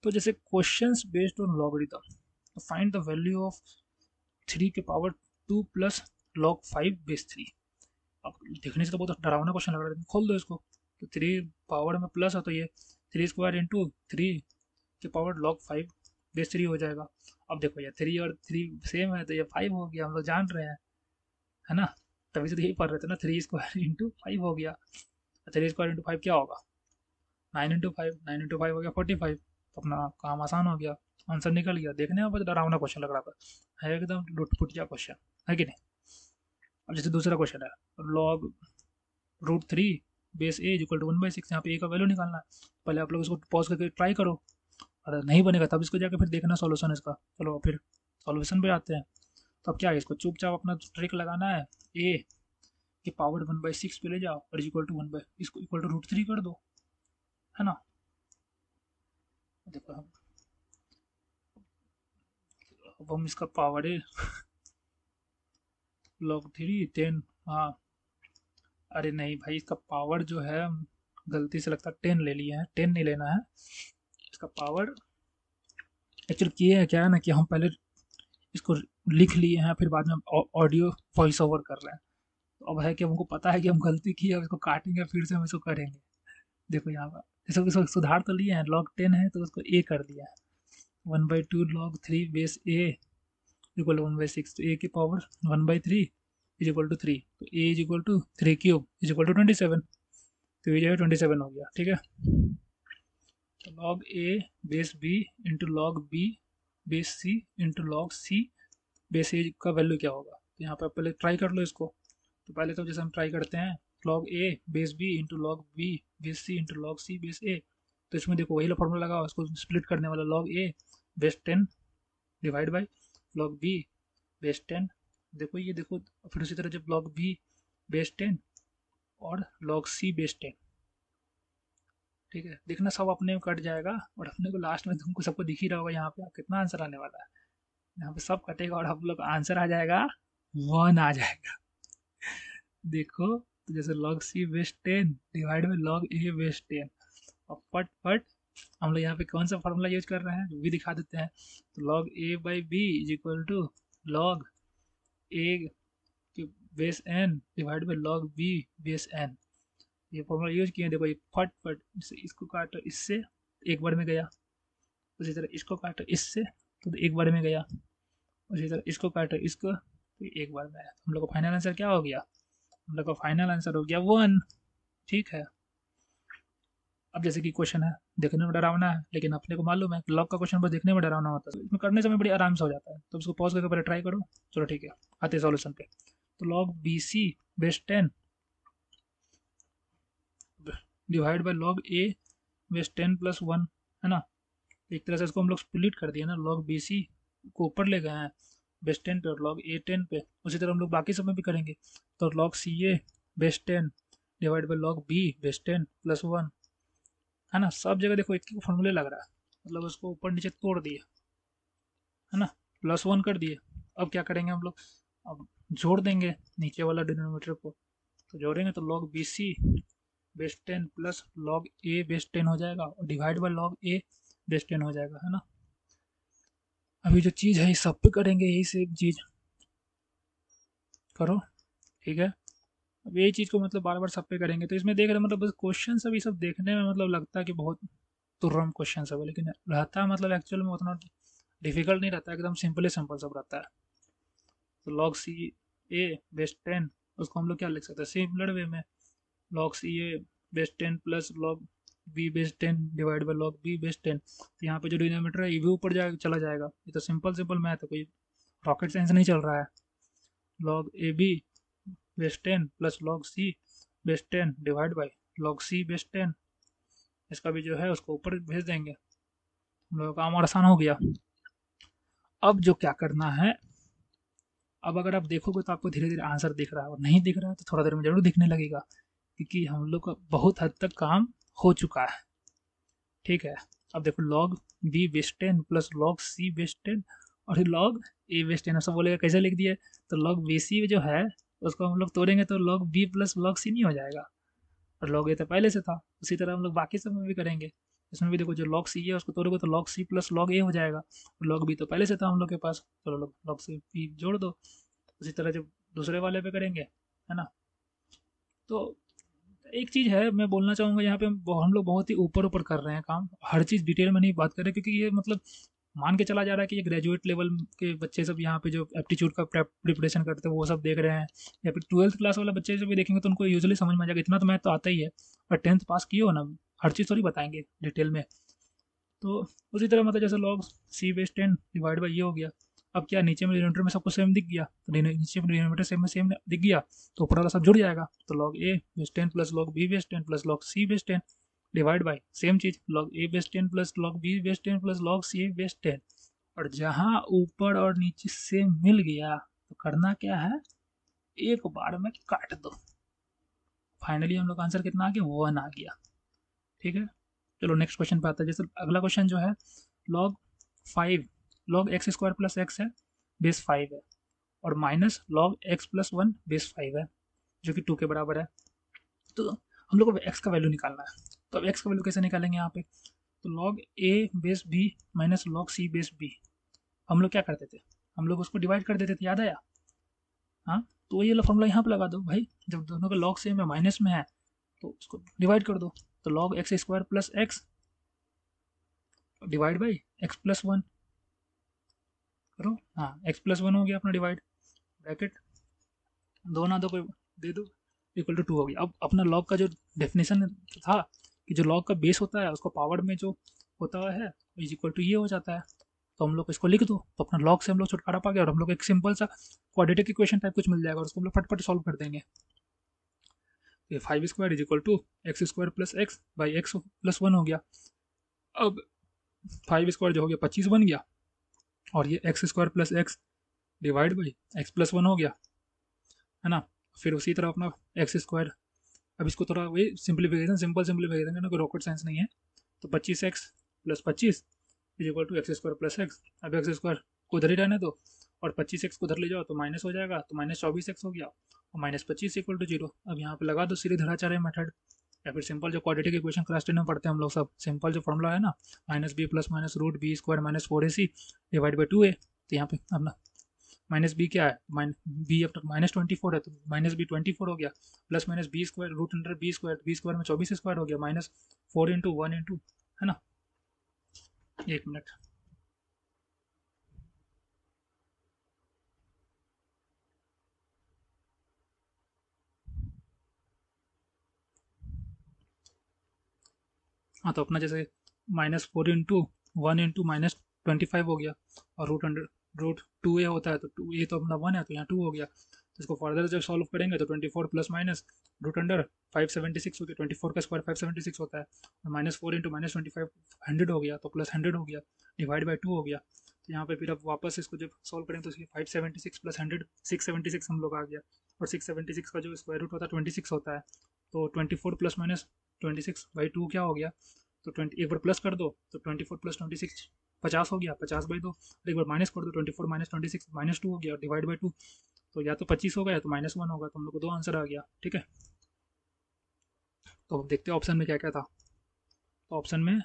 तो जैसे questions based on logarithm, तो फाइंड द वैल्यू ऑफ 3 के पावर 2 प्लस log 5 बेस 3। अब देखने से तो बहुत डरावना क्वेश्चन लग रहा है, खोल दो इसको। तो 3 पावर में प्लस है तो ये 3 स्क्वायर इंटू 3 के पावर log 5 बेस 3 हो जाएगा। अब देखो ये 3 और 3 सेम है तो ये 5 हो गया, हम लोग जान रहे हैं, है ना। तभी से तो यही पढ़ रहे थे ना, 3 स्क्वायर इंटू 5 हो गया। 3 स्क्वायर इंटू 5 क्या होगा, 9 इंटू 5, 9 इंटू 5 हो गया 45। तो अपना काम आसान हो गया, आंसर निकल गया। देखने में बहुत डरावना क्वेश्चन लग रहा था, है एकदम लुटपुटिया क्वेश्चन, है कि नहीं। अब जैसे दूसरा क्वेश्चन है, log √3 base A equal to 1/6। यहाँ पे ए का वैल्यू निकालना है। पहले आप लोग इसको पॉज करके ट्राई करो, अगर नहीं बनेगा तब इसको जाकर फिर देखना सॉल्यूशन इसका। चलो फिर सॉल्यूशन पे आते हैं। तो अब क्या है, इसको चुपचाप अपना ट्रिक लगाना है, ए के पावर 1/6 पे ले जाओ और इक्वल टू 1 इसको इक्वल टू √3 कर दो, है ना। देखो अब हम इसका पावर है log 3 10, हाँ अरे नहीं भाई, इसका पावर जो है गलती से लगता है 10 ले लिया है, 10 नहीं लेना है। इसका पावर एक्चुअली किए है क्या है ना कि हम पहले इसको लिख लिए हैं, फिर बाद में ऑडियो वॉइस ओवर कर रहे हैं। तो अब है कि हमको पता है कि हम गलती की है, इसको काटेंगे फिर से हम इसको करेंगे। देखो यहाँ पर इसको सुधार तो लिए हैं, log 10 है तो उसको ए कर दिया है। 1/2 log 3 base A equal to 1/6। तो ए की पावर 1/3 इज इक्वल टू 3। तो A is equal to 3 cube is equal to 27। तो ये जो है 27 हो गया, ठीक है। तो log A base B into log B base C into log C base A का वैल्यू क्या होगा। तो यहाँ पर पहले ट्राई कर लो इसको। तो पहले तो जैसे हम ट्राई करते हैं, log A base B into log B base C into log C base A. तो इसमें देखो वही फॉर्मूला लगा, उसको स्प्लिट करने वाला log A base 10 divide by log B base 10। देखो ये देखो, फिर उसी तरह जब log बी बेस 10 और log सी बेस 10, ठीक है। देखना सब अपने में कट जाएगा और अपने को लास्ट में तुमको सबको दिख ही रहा होगा यहाँ पे कितना आंसर आने वाला है। यहाँ पे सब कटेगा और हम लोग आंसर आ जाएगा 1 आ जाएगा। देखो तो जैसे log C base 10 divide by log A base 10। और फट फट हम लोग यहाँ पे कौन सा फॉर्मूला यूज कर रहे हैं वो भी दिखा देते हैं। तो log A by B is equal to log A base N divide by log B base N. ये फॉर्मूला यूज किए, देखो ये फट फट, जैसे इसको काटो इससे एक बार में गया, उसी तरह इसको काटो इससे तो एक बार में गया, उसी तरह इसको काटो इसको तो एक बार में आया। हम लोग का फाइनल आंसर क्या हो गया, हम लोग का फाइनल आंसर हो गया 1, ठीक है। अब जैसे कि क्वेश्चन है देखने में डरावना है, लेकिन अपने को मालूम है लॉग का क्वेश्चन बस देखने में डरावना होता है, इसमें करने समय बड़ी आराम से हो जाता है। तो उसको पॉज करके पहले ट्राई करो। चलो ठीक है, आते सॉल्यूशन पे। तो log B C base 10 divide by log A base 10 plus 1, है ना। एक तरह से इसको हम लोग स्प्लिट कर दिए ना, log बी सी को ऊपर ले गए हैं बेस 10 पे और log ए 10 पे। उसी तरह हम लोग बाकी सब में भी करेंगे। तो log C A base 10 divide by log B base 10 plus 1, है ना। सब जगह देखो एक ही फॉर्मूले लग रहा है, मतलब उसको ऊपर नीचे तोड़ दिए, है ना, प्लस 1 कर दिए। अब क्या करेंगे हम लोग, अब जोड़ देंगे नीचे वाला डिनोमिनेटर को। तो जोड़ेंगे तो log B C base 10 plus log A base 10 हो जाएगा और divide by log A base 10 हो जाएगा, है ना। अभी जो चीज़ है इस सब पे करेंगे, यही से एक चीज़ करो, ठीक है। अब यही चीज़ को मतलब बार बार सब पे करेंगे। तो इसमें देख रहे मतलब बस क्वेश्चन सब ये सब देखने में मतलब लगता है कि बहुत तुर्रम क्वेश्चन सब है, लेकिन रहता है मतलब एक्चुअल में उतना डिफिकल्ट नहीं रहता है, एकदम सिंपल सब रहता है। तो log सी ए बेस 10 उसको हम लोग क्या लिख सकते हैं सिमिलर वे में, log C A base 10 plus log B base 10 divide by log B base 10। तो यहाँ पे जो डिनोमिनेटर है ये भी ऊपर जाएगा, चला जाएगा। ये तो सिंपल मैथ है, कोई रॉकेट साइंस नहीं चल रहा है। log A B base 10 plus log C base 10 divide by log C base 10, इसका भी जो है उसको ऊपर भेज देंगे। हम लोग का काम और आसान हो गया। अब जो क्या करना है, अब अगर आप देखोगे तो आपको धीरे धीरे आंसर दिख रहा है, और नहीं दिख रहा है तो थोड़ा देर में जरूर दिखने लगेगा, क्योंकि हम लोग का बहुत हद तक काम हो चुका है, ठीक है। अब देखो log B base 10 plus log C base 10 और log ए बेस 10, सब बोलेगा कैसे लिख दिए। तो log बी सी जो है उसको हम लोग तोड़ेंगे तो log B plus log C नहीं हो जाएगा, और log ए तो पहले से था। उसी तरह हम लोग बाकी सब में भी करेंगे। इसमें भी देखो जो log c है उसको तोड़ोगे तो log c plus log a हो जाएगा, और log b तो पहले से था हम लोग के पास, तो log c b जोड़ दो। उसी तरह जब दूसरे वाले पे करेंगे, है ना। तो एक चीज़ है मैं बोलना चाहूँगा यहाँ पे, हम लोग बहुत ही ऊपर ऊपर कर रहे हैं काम, हर चीज़ डिटेल में नहीं बात कर रहे, क्योंकि ये मतलब मान के चला जा रहा है कि ये ग्रेजुएट लेवल के बच्चे सब यहाँ पे जो एप्टीट्यूड का प्रिपरेशन करते हैं वो सब देख रहे हैं, या फिर 12th क्लास वाले बच्चे जब भी देखेंगे तो उनको यूजुअली समझ में आ जाएगा, इतना तो मैथ तो आता ही है, और 10th पास किए हो ना, हर चीज़ थोड़ी बताएंगे डिटेल में। तो उसी तरह मतलब जैसे log c base 10 divide by ये हो गया। अब क्या नीचे में डिनोमिनेटर में सबको सेम दिख गया, तो नीचे में डिनोमिनेटर सेम में सेम दिख गया, तो ऊपर वाला सब जुड़ जाएगा, तो log a base 10 plus log b base 10 plus log c base 10 divide by same चीज़ log a base 10 plus log b base 10 plus log c base 10। और जहाँ ऊपर और नीचे सेम मिल गया तो करना क्या है, एक बार में काट दो। फाइनली हम लोग आंसर कितना आ गया, 1 आ गया। ठीक है, चलो नेक्स्ट क्वेश्चन पे आता है। जैसे अगला क्वेश्चन जो है log 5 log x square plus X है बेस 5 है, और minus log x plus 1 base 5 है, जो कि 2 के बराबर है। तो हम लोग को x का वैल्यू निकालना है, तो अब x का वैल्यू कैसे निकालेंगे यहाँ पे, तो log a base b minus log c base b। हम लोग क्या करते थे, हम लोग उसको डिवाइड कर देते थे, याद आया। हाँ, तो ये फॉर्मूला यहाँ पे लगा दो भाई, जब दोनों का log सेम है माइनस में है तो उसको डिवाइड कर दो, तो log x square plus X divide by X plus 1 करो। हाँ, x प्लस 1 हो गया अपना डिवाइड, ब्रैकेट दो ना दो कोई दे दो, इक्वल टू 2 हो गया। अब अपना log का जो डेफिनेशन था कि जो log का बेस होता है उसको पावर में जो होता है इज इक्वल टू ये हो जाता है, तो हम लोग इसको लिख दो, तो अपना log से हम लोग छुटकारा पा गया, और हम लोग एक सिंपल सा क्वाड्रेटिक इक्वेशन टाइप कुछ मिल जाएगा, और उसको हम लोग फटफट सॉल्व कर देंगे। ये 5 square is equal to x square plus X by X plus 1 हो गया। अब 5 स्क्वायर जो हो गया 25 बन गया, और ये X square plus X divide by X plus 1 हो गया, है ना। फिर उसी तरह अपना एक्स स्क्वायर, अब इसको थोड़ा वही सिंपलीफिकेशन, सिंपल सिंपलीफिकेशन ना, कोई रॉकेट साइंस नहीं है, तो 25x plus 25 is equal to x square plus x. अब एक्स स्क्वायर को उधर ही रहने दो, और 25x को उधर ले जाओ तो माइनस हो जाएगा, तो माइनस 24x हो गया, और माइनस 25 इक्वल टू 0। अब यहाँ पे लगा दो सीधेधराचार्य मेथड, या फिर सिंपल जो क्वाड्रेटिक इक्वेशन क्लास 10 में पढ़ते हैं हम लोग सब, सिंपल जो फॉर्मूला है ना, minus b plus minus root b square minus 4ac divide by 2a। तो यहाँ पे अपना माइनस बी क्या है, बी अब तक माइनस 24 है, तो माइनस बी 24 हो गया, plus minus b square root under b square में 24 स्क्वायर हो गया, माइनस 4 इंटू 1 इंटू, है ना। एक मिनट, हाँ, तो अपना जैसे -4 इंटू 1 इंटू -25 हो गया, और रूट 2a होता है, तो 2a तो अपना 1 है, तो यहाँ 2 हो गया। तो इसको फर्दर जब सॉल्व करेंगे तो 24 प्लस माइनस रूट अंडर 576 हो गया, 24 का स्क्वायर 576 होता है, और -4 इंटू -25 100 हो गया, तो प्लस 100 हो गया, डिवाइड बाई 2 हो गया। तो यहाँ पे फिर अब वापस इसको जब सॉल्व करेंगे तो इसकी 576 प्लस 100 676 हम लोग आ गया, और 676 का जो स्क्वायर रूट होता है 26 होता है, तो 24 प्लस माइनस 26 बाई 2 क्या हो गया, तो 20 एक बार प्लस कर दो तो 24 प्लस 26 50 हो गया, 50 बाई 2, और एक बार माइनस कर दो 24 माइनस 26 -2 हो गया, डिवाइड बाई 2, तो या तो 25 होगा या तो -1 होगा, तो हम लोग को 2 आंसर आ गया। ठीक है, तो अब देखते हैं ऑप्शन में क्या क्या था। तो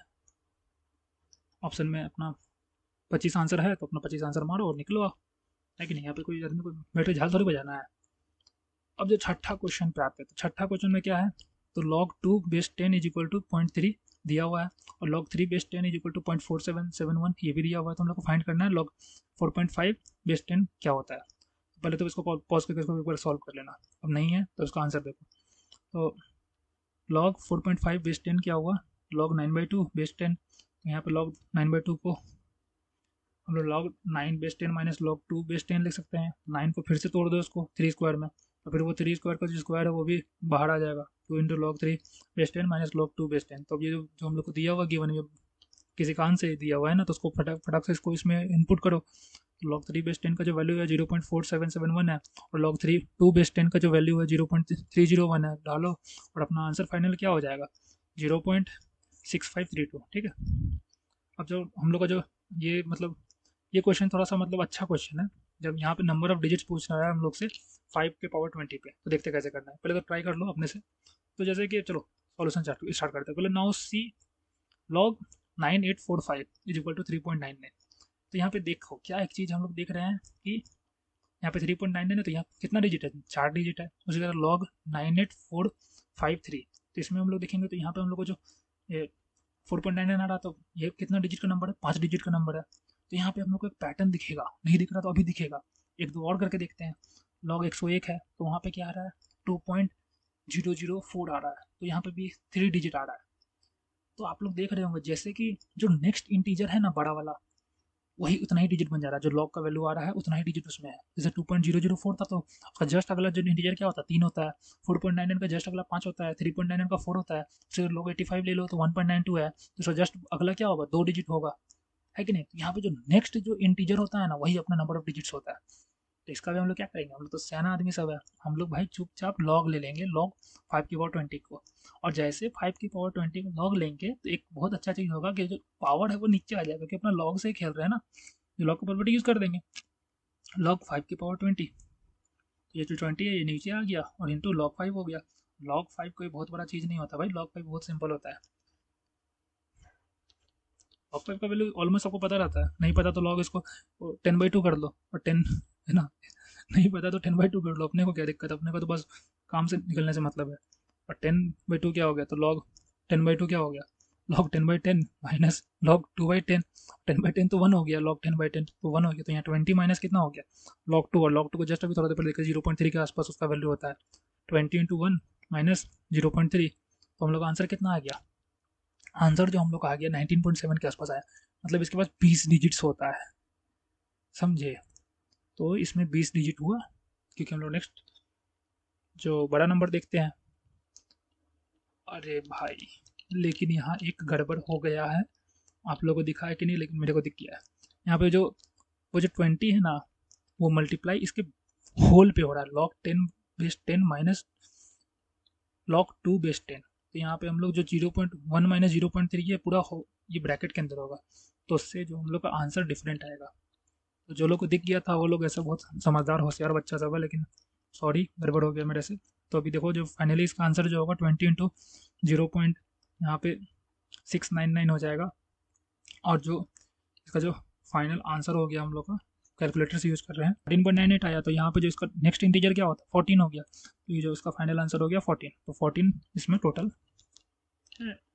ऑप्शन में अपना 25 आंसर है, तो अपना 25 आंसर मारो और निकलो, है कि नहीं। यहाँ पे कोई आदमी को बैठे झाल थोड़ी बजाना है। अब जो छठा क्वेश्चन पे आते हैं, तो छठा क्वेश्चन में क्या है, तो log 2 base 10 is equal to 0.3 दिया हुआ है, और log 3 base 10 is equal to 0.4771 ये भी दिया हुआ है, तो हम लोग को फाइंड करना है log 4.5 बेस 10 क्या होता है। पहले तो इसको पॉज करके इसको एक बार सॉल्व कर लेना, अब नहीं है तो इसका आंसर देखो। तो log 4.5 बेस 10 क्या हुआ, log 9/2 बेस 10, तो यहाँ पे log 9/2 को हम लोग log 9 base 10 minus log 2 base 10 लिख सकते हैं। 9 को फिर से तोड़ दो इसको 3 स्क्वायर में, तो फिर वो 3 स्क्वायर का जो स्क्वायर है वो भी बाहर आ जाएगा, 2 into log 3 base 10 minus log 2 base 10। तो अब ये जो हम लोग को दिया हुआ गिवन में किसी कान से दिया हुआ है ना, तो उसको फटाक से इसको इसमें इनपुट करो। तो log 3 बेस 10 का जो वैल्यू है 0.4771 है, और log 2 बेस 10 का जो वैल्यू है 0.301 है, डालो और अपना आंसर फाइनल क्या हो जाएगा 0.6532। ठीक है, अब जो हम लोग का जो ये मतलब ये क्वेश्चन थोड़ा सा मतलब अच्छा क्वेश्चन है, जब यहाँ पे नंबर ऑफ डिजिट्स पूछ रहा है हम लोग से 5 के पावर 20 पे, तो देखते कैसे करना है। पहले तो ट्राई कर लो अपने से। तो जैसे कि चलो सॉल्यूशन स्टार्ट करते हैं। पहले now see log 9845 is equal to 3.99। तो यहाँ पे देखो क्या एक चीज़ हम लोग देख रहे हैं कि यहाँ पे 3.99 है, तो यहाँ कितना डिजिट है, 4 डिजिट है। उसी तरह log 98453, तो इसमें हम लोग देखेंगे तो यहाँ पे हम लोग को जो 4.99 आ रहा, तो ये कितना डिजिट का नंबर है, 5 डिजिट का नंबर है। तो यहाँ पे हम लोग को एक पैटर्न दिखेगा, नहीं दिख रहा तो अभी दिखेगा। एक दो और करके देखते हैं। log 101 है तो वहाँ पे क्या आ रहा है, 2.004 आ रहा है, तो यहाँ पे भी 3 डिजिट आ रहा है। तो आप लोग देख रहे होंगे जैसे कि जो नेक्स्ट इंटीजर है ना बड़ा वाला, वही उतना ही डिजिट बन जा रहा है, जो लॉग का वैल्यू आ रहा है उतना ही डिजिट उसमें है। जैसे 2.004 था तो उसका जस्ट अगला जो इंटीजर क्या होता है, 3 होता है। 4.99 का जस्ट अगला 5 होता है। 3.99 का 4 होता है। फिर log 85 ले लो तो 1.92 है, तो उसका जस्ट अगला क्या होगा, 2 डिजिट होगा, है कि नहीं। तो यहाँ पे जो नेक्स्ट जो इंटीजर होता है ना, वही अपना नंबर ऑफ डिजिट्स होता है। तो इसका भी हम लोग क्या करेंगे, हम लोग तो सियाना आदमी सब है, हम लोग भाई चुपचाप लॉग ले लेंगे, log 5 की पावर 20 को। और जैसे 5 की पावर 20 को लॉग लेंगे तो एक बहुत अच्छा चीज़ होगा कि जो पावर है वो नीचे आ जाएगा, क्योंकि अपना लॉग से ही खेल रहे हैं ना, जो लॉग का प्रॉपर्टी यूज़ कर देंगे। log 5 की पावर 20, तो ये जो 20 है ये नीचे आ गया और इंटू log 5 हो गया। log 5 कोई बहुत बड़ा चीज़ नहीं होता भाई, log 5 बहुत सिंपल होता है। log 5 का वैल्यू ऑलमोस्ट सबको पता रहता है, नहीं पता तो log इसको 10/2 कर लो, और 10 है ना, नहीं पता तो 10/2 कर लो, अपने को क्या दिक्कत है, अपने को तो बस काम से निकलने से मतलब है। और 10/2 क्या हो गया, तो log 10/2 क्या हो गया, log 10/10 माइनस log 2/10। 10/10 तो 1 हो गया, log 10/10 तो 1 हो गया, तो यहाँ 20 माइनस कितना हो गया, log 2। और log 2 को जस्ट अभी थोड़ा देर पहले देखा 0.3 के आसपास उसका वैल्यू होता है। 20 इंटू 1 माइनस 0.3, तो हम लोग का आंसर कितना आ गया, आंसर जो हम लोग का आ गया 19.7 के आसपास आया। मतलब इसके पास 20 डिजिट्स होता है, समझे। तो इसमें 20 डिजिट हुआ, क्योंकि हम लोग नेक्स्ट जो बड़ा नंबर देखते हैं। अरे भाई, लेकिन यहाँ एक गड़बड़ हो गया है, आप लोगों को दिखा है कि नहीं, लेकिन मेरे को दिख गया है। यहाँ पे जो वो जो 20 है ना, वो मल्टीप्लाई इसके होल पे हो रहा है, log 10 base 10 minus log 2 base 10। तो यहाँ पे हम लोग जो 0.1 माइनस 0.3 ये पूरा हो, ये ब्रैकेट के अंदर होगा, तो उससे जो हम लोग का आंसर डिफरेंट आएगा। तो जो लोग को दिख गया था वो लोग ऐसा बहुत समझदार होशियार बच्चा सब है, लेकिन सॉरी गड़बड़ हो गया मेरे से। तो अभी देखो जो फाइनली इसका आंसर जो होगा 20 इंटू 0. यहाँ पे 699 हो जाएगा। और जो इसका जो फाइनल आंसर हो गया हम लोग का, कैलकुलेटर से यूज़ कर रहे हैं, 14.98 आया। तो यहाँ पे जो इसका नेक्स्ट इंटीजर क्या होता है, 14 हो गया, तो ये जो इसका फाइनल आंसर हो गया 14। तो 14 इसमें टोटल है।